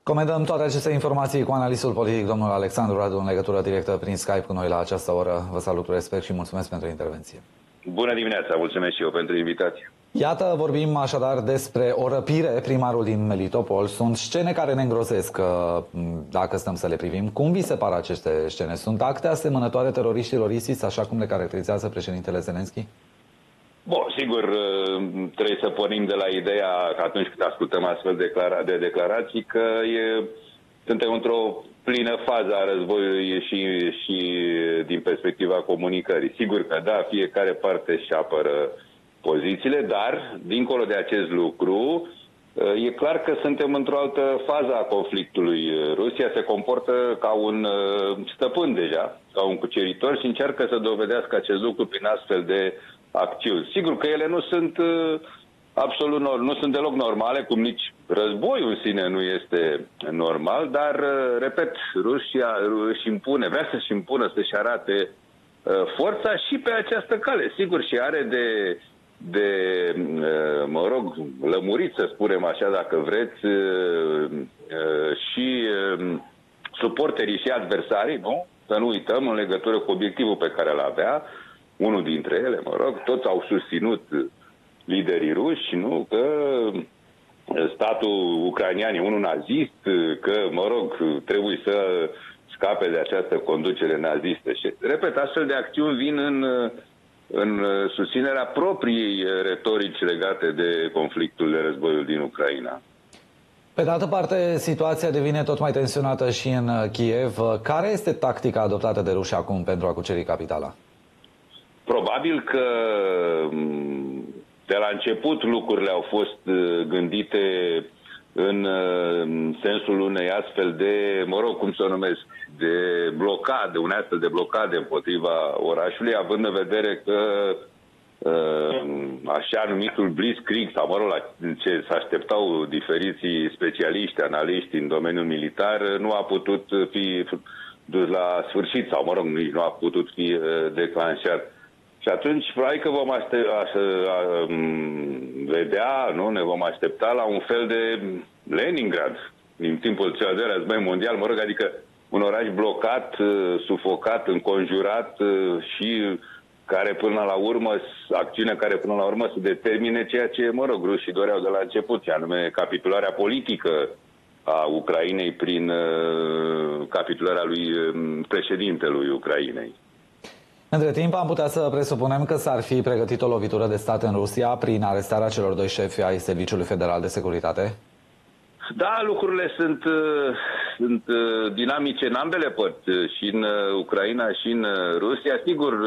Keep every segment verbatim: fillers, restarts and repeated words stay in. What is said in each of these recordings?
Comentăm toate aceste informații cu analistul politic, domnul Alexandru Radu, în legătură directă prin Skype cu noi la această oră. Vă salut cu respect și mulțumesc pentru intervenție. Bună dimineața, mulțumesc și eu pentru invitație. Iată, vorbim așadar despre o răpire, primarul din Melitopol. Sunt scene care ne îngrozesc, dacă stăm să le privim. Cum vi se par aceste scene? Sunt acte asemănătoare teroriștilor ISIS, așa cum le caracterizează președintele Zelensky? Bun, sigur, trebuie să pornim de la ideea că atunci când ascultăm astfel de declarații că e, suntem într-o plină fază a războiului și, și din perspectiva comunicării. Sigur că da, fiecare parte își apără pozițiile, dar dincolo de acest lucru e clar că suntem într-o altă fază a conflictului. Rusia se comportă ca un stăpân deja, ca un cuceritor și încearcă să dovedească acest lucru prin astfel de acțiuni. Sigur că ele nu sunt uh, absolut nor nu sunt deloc normale, cum nici războiul în sine nu este normal, dar, uh, repet, Rusia își impune, vrea să-și impună, să-și arate uh, forța și pe această cale. Sigur, și are de, de uh, mă rog, lămurit, să spunem așa, dacă vreți, uh, uh, și uh, suporterii și adversarii, nu? Să nu uităm, în legătură cu obiectivul pe care îl avea, unul dintre ele, mă rog, toți au susținut liderii ruși, nu? Că statul ucrainean e unul nazist, că, mă rog, trebuie să scape de această conducere nazistă. Și, repet, astfel de acțiuni vin în, în susținerea propriei retorici legate de conflictul, de războiul din Ucraina. Pe de altă parte, situația devine tot mai tensionată și în Kiev. Care este tactica adoptată de ruși acum pentru a cuceri capitala? Probabil că de la început lucrurile au fost gândite în sensul unei astfel de, mă rog, cum să o numesc, de blocade, unei astfel de blocade împotriva orașului, având în vedere că așa numitul Blitzkrieg, sau mă rog, la ce se așteptau diferiții specialiști, analiști în domeniul militar, nu a putut fi dus la sfârșit, sau mă rog, nici nu a putut fi declanșat. Și atunci, probabil că vom aștepta, vedea, nu? Ne vom aștepta la un fel de Leningrad din timpul cel de război mondial, mă rog, adică un oraș blocat, sufocat, înconjurat și care până la urmă, acțiunea care până la urmă să determine ceea ce, mă rog, rușii doreau de la început, și anume capitularea politică a Ucrainei prin capitularea lui președintelui Ucrainei. Între timp, am putea să presupunem că s-ar fi pregătit o lovitură de stat în Rusia prin arestarea celor doi șefi ai Serviciului Federal de Securitate? Da, lucrurile sunt, sunt dinamice în ambele părți, și în Ucraina și în Rusia. Sigur,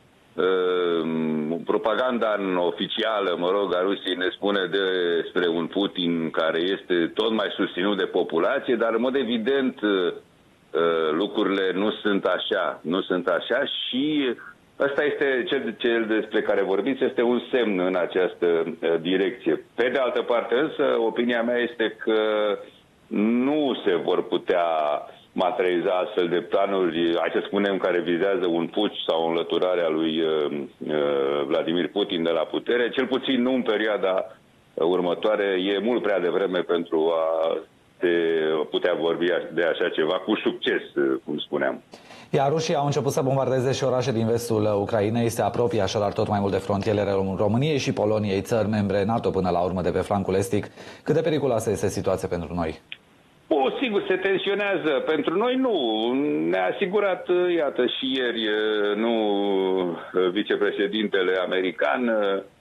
propaganda oficială, mă rog, a Rusiei ne spune despre un Putin care este tot mai susținut de populație, dar în mod evident lucrurile nu sunt așa, nu sunt așa și ăsta este cel, cel despre care vorbiți, este un semn în această direcție. Pe de altă parte însă, opinia mea este că nu se vor putea materializa astfel de planuri, hai să spunem, care vizează un puci sau o înlăturare a lui Vladimir Putin de la putere, cel puțin nu în perioada următoare, e mult prea devreme pentru a de putea vorbi de așa ceva cu succes, cum spuneam. Iar rușii au început să bombardeze și orașe din vestul Ucrainei, se apropie așadar tot mai mult de frontierele României și Poloniei, țări membre NATO până la urmă de pe flancul estic. Cât de periculoasă este situația pentru noi? O, sigur, se tensionează. Pentru noi nu. Ne-a asigurat, iată, și ieri, nu, vicepreședintele american,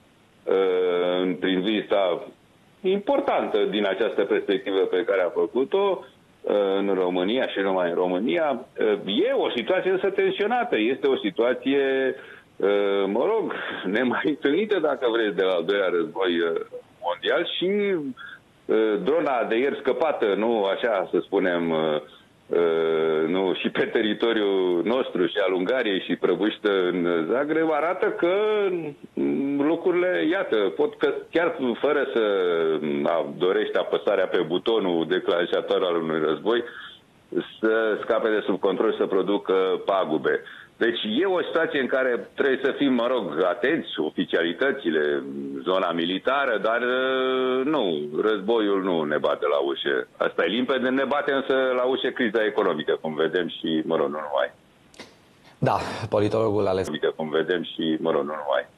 prin vizita importantă din această perspectivă pe care a făcut-o în România și numai în România. E o situație însă tensionată. Este o situație, mă rog, nemai întâlnită, dacă vreți, de la al doilea război mondial și drona de ieri scăpată, nu așa să spunem, nu, și pe teritoriul nostru și al Ungariei și prăbușită în Zagreb, arată că lucrurile, iată, pot că chiar fără să dorești apăsarea pe butonul declanșator al unui război, să scape de sub control și să producă pagube. Deci e o situație în care trebuie să fim, mă rog, atenți, oficialitățile, zona militară, dar nu, războiul nu ne bate la ușă. Asta e limpede, ne bate însă la ușă criza economică, cum vedem și, mă rog, nu numai. Da, politologul Alex. Cum vedem și, mă rog, nu numai.